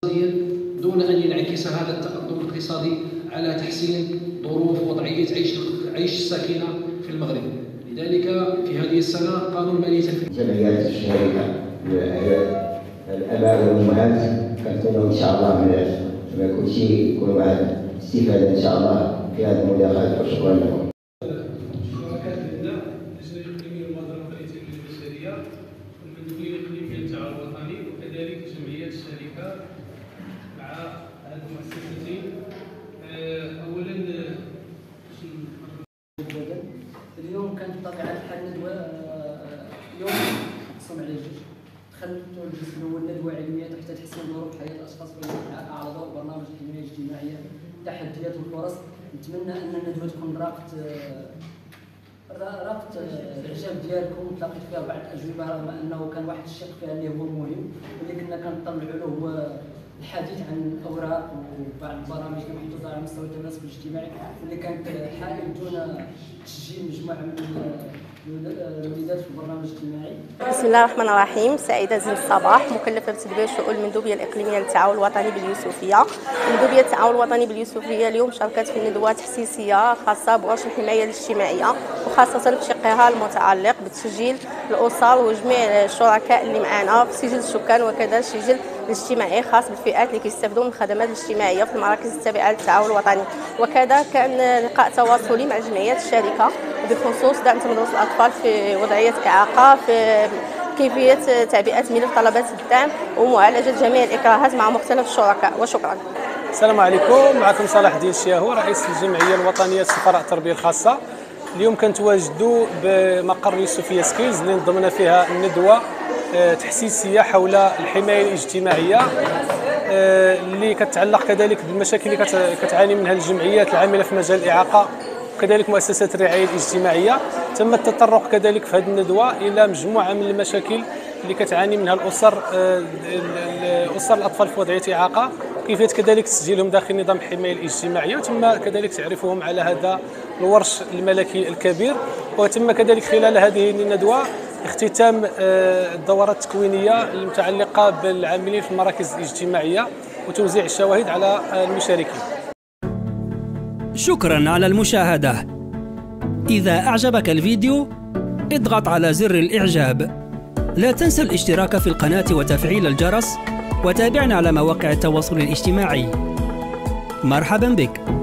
اقتصاديا دون أن ينعكس هذا التقدم الاقتصادي على تحسين ظروف وضعية عيش الساكنة في المغرب. لذلك في هذه السنة قانون مالية جمعيات الشركة الآباء والأمهات كنتمنوا إن شاء الله من كل شيء يكون واحد استفادة إن شاء الله في هذه المداخلات، وشكرا لكم. الشركات عندنا اللجنة الإقليمية للمبادرة والتأثير البشرية والمندوبية الإقليمية للتعاون الوطني وكذلك جمعيات الشركة مع هذه المؤسستين. أولا اليوم كانت بطبيعة الحال ندوة يوم مقسوم على جوج. دخلت الجزء الأول ندوة علمية تحت تحسين ظروف حياة الأشخاص على ضوء برنامج الحماية الاجتماعية تحديات والفرص. نتمنى أن الندوة تكون راقت الإعجاب ديالكم وتلاقيت فيها بعض الأجوبة، رغم أنه كان واحد الشق فيها اللي هو مهم واللي كنا كنطلعوا له هو الحديث عن الأوراق وبعض البرامج المحطوطة على مستوى التماسك الاجتماعي واللي كانت حائل دون تسجيل مجموعة من الوليدات في البرنامج الاجتماعي. بسم الله الرحمن الرحيم. سعيدة زين الصباح، مكلفة بتدبير شؤون المندوبية الإقليمية للتعاون الوطني باليوسفية. مندوبية التعاون الوطني باليوسفية اليوم شاركت في ندوة تحسيسية خاصة برشد الحماية الاجتماعية وخاصة بشقها المتعلق بتسجيل الأسر وجميع الشركاء اللي معنا في سجل السكان وكذا السجل الاجتماعي خاص بالفئات اللي كيستافدوا من الخدمات الاجتماعية في المراكز التابعة للتعاون الوطني. وكذا كان لقاء تواصلي مع جمعيات الشركة بخصوص دعم تمرض الأطفال في وضعية إعاقة، في كيفية تعبئة ملف طلبات الدعم ومعالجة جميع الإكراهات مع مختلف الشركاء. وشكرا. السلام عليكم، معكم صلاح الدين الشياهو رئيس الجمعية الوطنية لسفراء التربية الخاصة. اليوم كنتواجدوا بمقر يوسفية سكيلز اللي نظمنا فيها الندوة تحسيسية حول الحماية الاجتماعية اللي كتعلق كذلك بالمشاكل اللي كتعاني منها الجمعيات العاملة في مجال الإعاقة وكذلك مؤسسات الرعاية الاجتماعية. تم التطرق كذلك في هذه الندوة إلى مجموعة من المشاكل اللي كتعاني منها الأسر الأطفال في وضعية إعاقة، وكيفية كذلك تسجيلهم داخل نظام الحماية الاجتماعية، وتم كذلك تعريفهم على هذا الورش الملكي الكبير. وتم كذلك خلال هذه الندوة اختتام الدورات التكوينية المتعلقة بالعاملين في المراكز الاجتماعية وتوزيع الشواهد على المشاركين. شكرا على المشاهدة. إذا أعجبك الفيديو اضغط على زر الإعجاب. لا تنسى الاشتراك في القناة وتفعيل الجرس، وتابعنا على مواقع التواصل الاجتماعي. مرحبا بك.